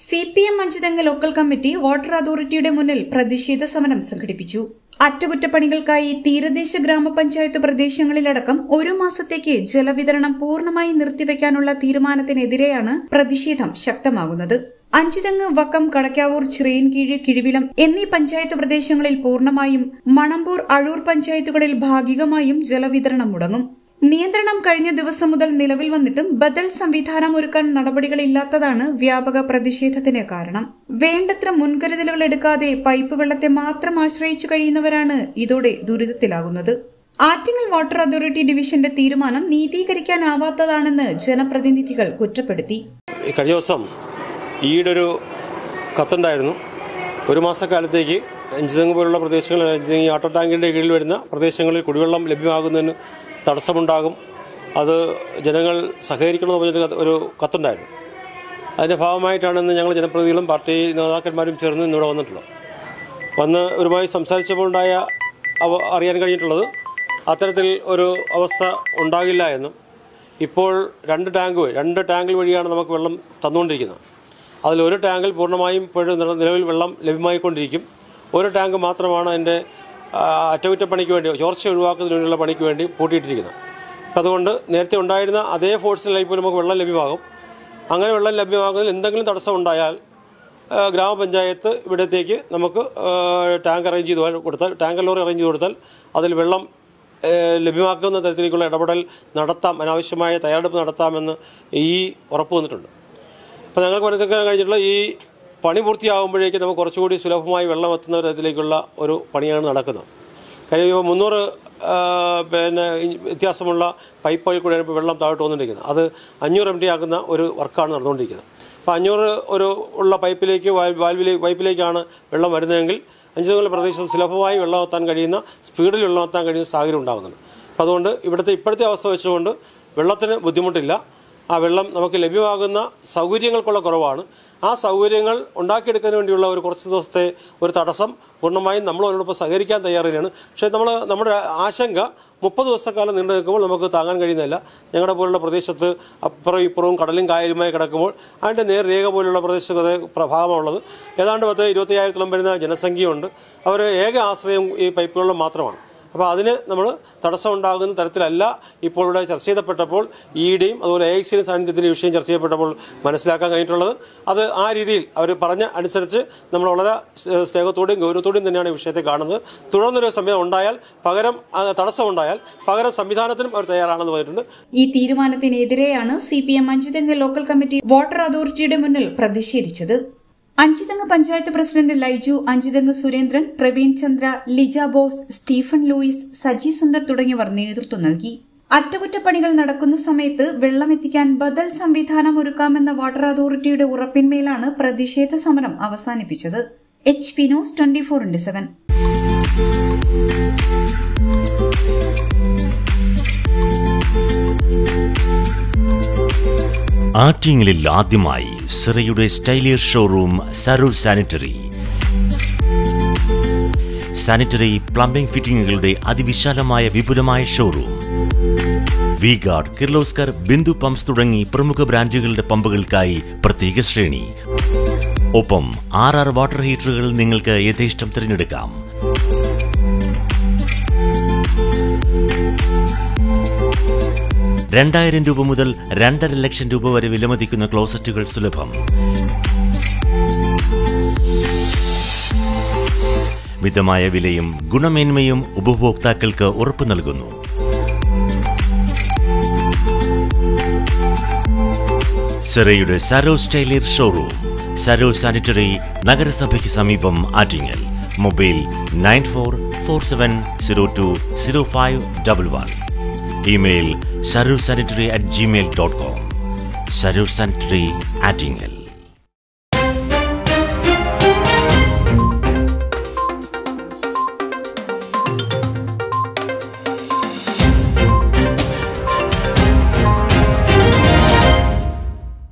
CPM Anchuthengu local committee water അതോറിറ്റിയുടെ മുന്നിൽ പ്രതിഷേധ സമരം സംഘടിപ്പിച്ചു. അറ്റകുറ്റപ്പണികൾക്കായി തീരദേശ ഗ്രാമപഞ്ചായത്ത് പ്രദേശങ്ങളിലടക്കം 1 മാസത്തേക്ക് ജലവിതരണം പൂർണ്ണമായി നിർത്തിവെക്കാനുള്ള തീരുമാനത്തിനെതിരെയാണ് പ്രതിഷേധം ശക്തമാകുന്നത്. അഞ്ചുതങ്ങ്, വക്കം, കടക്കാവൂർ, ചിറയൻകീഴ്, കിഴിവിലം എന്നീ പഞ്ചായത്ത് പ്രദേശങ്ങളിൽ പൂർണ്ണമായും, മണമ്പൂർ, അഴൂർ പഞ്ചായത്തുകളിൽ ഭാഗികമായും ജലവിതരണം മുടങ്ങും. നിയന്ത്രണം കഴിഞ്ഞ ദിവസം മുതൽ നിലവിൽ വന്നിട്ടും ബദൽ സംവിധാനം ഒരുക്കാൻ നടപടികളില്ലാത്തതാണ് വ്യാപക പ്രതിഷേധത്തിന് കാരണം. വേണ്ടത്ര മുൻകരുതലുകൾ എടുക്കാതെ പൈപ്പ് വെള്ളത്തെ മാത്രം ആശ്രയിച്ചു കഴിയുന്നവരാണ് ഇതോടെ ദുരിതത്തിലാകുന്നത്. ആറ്റിങ്ങൽ വാട്ടർ അതോറിറ്റി ഡിവിഷന്റെ തീരുമാനം നീതീകരിക്കാനാവാത്തതാണെന്ന് ജനപ്രതിനിധികൾ കുറ്റപ്പെടുത്തി. കഴിഞ്ഞ ദിവസം ഈടൊരു കത്തുണ്ടായിരുന്നു. 1 മാസക്കാലത്തേക്ക് അഞ്ചുതെങ്ങ് പോലുള്ള പ്രദേശങ്ങളിൽ, ഈ വാട്ടർ ടാങ്കിൻ്റെ കീഴിൽ വരുന്ന പ്രദേശങ്ങളിൽ കുടിവെള്ളം ലഭ്യമാകുന്നതിന് തടസ്സമുണ്ടാകും, അത് ജനങ്ങൾ സഹകരിക്കണമെന്ന് പറഞ്ഞൊരു ഒരു കത്തുണ്ടായിരുന്നു. അതിൻ്റെ ഭാഗമായിട്ടാണെന്ന് ഞങ്ങൾ ജനപ്രതിനിധികളും പാർട്ടി നേതാക്കന്മാരും ചേർന്ന് ഇന്നിവിടെ വന്നിട്ടുള്ളത്. വന്ന് ഒരുമായി സംസാരിച്ചപ്പോൾ അറിയാൻ കഴിഞ്ഞിട്ടുള്ളത് അത്തരത്തിൽ ഒരു അവസ്ഥ ഉണ്ടാകില്ല എന്നും, ഇപ്പോൾ 2 ടാങ്കിൽ വഴിയാണ് നമുക്ക് വെള്ളം തന്നുകൊണ്ടിരിക്കുന്നത്. അതിലൊരു ടാങ്കിൽ പൂർണ്ണമായും ഇപ്പോഴും നിലവിൽ വെള്ളം ലഭ്യമായിക്കൊണ്ടിരിക്കും. ഒരു ടാങ്ക് മാത്രമാണ് അതിൻ്റെ അറ്റകുറ്റപ്പണിക്ക് വേണ്ടി, ചോർച്ച ഒഴിവാക്കുന്നതിന് വേണ്ടിയുള്ള പണിക്ക് വേണ്ടി പൂട്ടിയിട്ടിരിക്കുന്നത്. അതുകൊണ്ട് നേരത്തെ ഉണ്ടായിരുന്ന അതേ ഫോഴ്സിലായി പോലും നമുക്ക് വെള്ളം ലഭ്യമാകും. അങ്ങനെ വെള്ളം ലഭ്യമാകുന്നതിൽ എന്തെങ്കിലും തടസ്സം ഉണ്ടായാൽ ഗ്രാമപഞ്ചായത്ത് ഇവിടത്തേക്ക് നമുക്ക് ടാങ്കർ ലോറി അറേഞ്ച് ചെയ്ത് കൊടുത്താൽ അതിൽ വെള്ളം ലഭ്യമാക്കുന്ന തരത്തിലേക്കുള്ള ഇടപെടൽ നടത്താം, അനാവശ്യമായ തയ്യാറെടുപ്പ് നടത്താമെന്ന് ഉറപ്പ് വന്നിട്ടുണ്ട്. അപ്പോൾ ഞങ്ങൾക്ക് മനസ്സിലാക്കാൻ കഴിഞ്ഞിട്ടുള്ള ഈ പണി പൂർത്തിയാകുമ്പോഴേക്കും നമുക്ക് കുറച്ചുകൂടി സുലഭമായി വെള്ളം എത്തുന്ന തരത്തിലേക്കുള്ള ഒരു പണിയാണ് നടക്കുന്നത്. കാര്യം 300 വ്യത്യാസമുള്ള പൈപ്പുകളിൽ കൂടെയാണ് ഇപ്പോൾ വെള്ളം താഴോട്ട് വന്നുകൊണ്ടിരിക്കുന്നത്. അത് 500 MT ആക്കുന്ന ഒരു വർക്കാണ് നടന്നുകൊണ്ടിരിക്കുന്നത്. അപ്പോൾ 500 ഉള്ള പൈപ്പിലേക്കാണ് വെള്ളം വരുന്നതെങ്കിൽ അഞ്ചുതെങ്ങ് പ്രദേശത്ത് സുലഭമായി വെള്ളം എത്താൻ കഴിയുന്ന, സ്പീഡിൽ വെള്ളം എത്താൻ കഴിയുന്ന സാഹചര്യം ഉണ്ടാകുന്നുണ്ട്. അപ്പോൾ അതുകൊണ്ട് ഇപ്പോഴത്തെ അവസ്ഥ വെച്ചുകൊണ്ട് വെള്ളത്തിന് ബുദ്ധിമുട്ടില്ല. ആ വെള്ളം നമുക്ക് ലഭ്യമാകുന്ന സൗകര്യങ്ങൾക്കുള്ള കുറവാണ്. ആ സൗകര്യങ്ങൾ ഉണ്ടാക്കിയെടുക്കാൻ വേണ്ടിയുള്ള കുറച്ച് ദിവസത്തെ ഒരു തടസ്സം പൂർണ്ണമായും നമ്മൾ അതിനോടൊപ്പം സഹകരിക്കാൻ തയ്യാറാണ്. പക്ഷേ നമ്മുടെ ആശങ്ക 30 ദിവസക്കാലം നീണ്ടു നിൽക്കുമ്പോൾ നമുക്ക് താങ്ങാൻ കഴിയുന്നില്ല. ഞങ്ങളുടെ പോലുള്ള പ്രദേശത്ത് അപ്പുറവും ഇപ്പുറവും കടലും കായലുമായി കിടക്കുമ്പോൾ അതിൻ്റെ നേർരേഖ പോലുള്ള പ്രദേശത്തെ ഭാഗമുള്ളത്. ഏതാണ്ട് 25,000-ഓളം വരുന്ന ജനസംഖ്യയുണ്ട്. അവർ ഏക ആശ്രയം ഈ പൈപ്പ് വെള്ളം മാത്രമാണ്. അപ്പോൾ അതിന് നമ്മൾ തടസ്സമുണ്ടാകുന്ന തരത്തിലല്ല ഇപ്പോൾ ഇവിടെ ചർച്ച ചെയ്യപ്പെട്ടപ്പോൾ ഈയുടെയും അതുപോലെ AICയുടെ സാന്നിധ്യത്തിൻ്റെ വിഷയം ചർച്ച ചെയ്യപ്പെട്ടപ്പോൾ മനസ്സിലാക്കാൻ കഴിഞ്ഞിട്ടുള്ളത്. അത് ആ രീതിയിൽ അവർ പറഞ്ഞ അനുസരിച്ച് നമ്മൾ വളരെ സ്നേഹത്തോടെയും ഗൗരവത്തോടെയും തന്നെയാണ് ഈ വിഷയത്തെ കാണുന്നത്. തുടർന്നൊരു സംവിധാനം ഉണ്ടായാൽ തടസ്സമുണ്ടായാൽ പകരം സംവിധാനത്തിനും അവർ തയ്യാറാണെന്ന് പറഞ്ഞിട്ടുണ്ട്. ഈ തീരുമാനത്തിനെതിരെയാണ് CPM Anchuthengu local committee water അതോറിറ്റിയുടെ മുന്നിൽ പ്രതിഷേധിച്ചത്. Anchuthengu panchayat president Laiju, Anchuthengu Surendran, Praveen Chandra, Lija Bose, Stephen Lewis, Saji Sundar തുടങ്ങിയവർ നേതൃത്വം നൽകി. അറ്റകുറ്റപ്പണികൾ നടക്കുന്ന സമയത്ത് വെള്ളമെത്തിക്കാൻ ബദൽ സംവിധാനം ഒരുക്കാമെന്ന വാട്ടർ അതോറിറ്റിയുടെ ഉറപ്പിന്മേലാണ് പ്രതിഷേധ സമരം അവസാനിപ്പിച്ചത്. HP news 24/7. ആറ്റിങ്ങലിൽ ആദ്യമായി സിറയുടെ സ്റ്റൈലിയർ ഷോറൂം സരൂർ സാനിറ്ററി പ്ലംബിംഗ് ഫിറ്റിംഗുകളുടെ അതിവിശാലമായ വിപുലമായ showroom. V-Guard, Kirloskar, Bindu pumps തുടങ്ങി പ്രമുഖ ബ്രാൻഡുകളുടെ പമ്പുകൾക്കായി പ്രത്യേക ശ്രേണി. ഒപ്പം 6 വാട്ടർ ഹീറ്ററുകൾ നിങ്ങൾക്ക് യഥേഷ്ടം തിരഞ്ഞെടുക്കാം. ₹2,000 മുതൽ ₹2,50,000 വരെ വിലമതിക്കുന്ന ക്ലോസറ്റുകൾ സുലഭം. മിതമായ വിലയും ഗുണമേന്മയും ഉപഭോക്താക്കൾക്ക് ഉറപ്പു നൽകുന്നു. സിറയുടെ സരോ സ്റ്റൈലിയർ ഷോറൂം, സരോ സാനിറ്ററി, നഗരസഭയ്ക്ക് സമീപം, ആറ്റിങ്ങൽ. Mobile 9447020511. Email sarursanitary@gmail.com. Sarur Sanitary, Attingel.